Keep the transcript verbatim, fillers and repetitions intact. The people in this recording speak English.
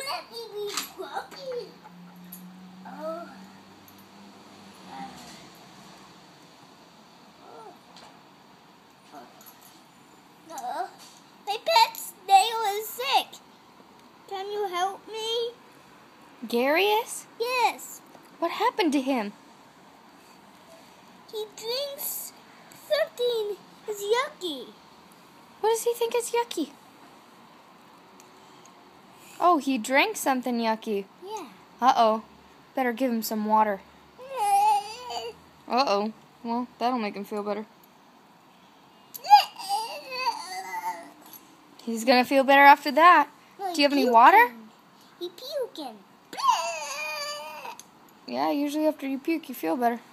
let me be grumpy. Oh. No. My pet's nail is sick. Can you help me? Garius? Yes. What happened to him? He drinks something that's yucky. What does he think is yucky? Oh, he drank something yucky. Yeah. Uh-oh. Better give him some water. Uh-oh. Well, that'll make him feel better. He's gonna feel better after that. No, Do you have any puking. water? He puking. Yeah, usually after you puke, you feel better.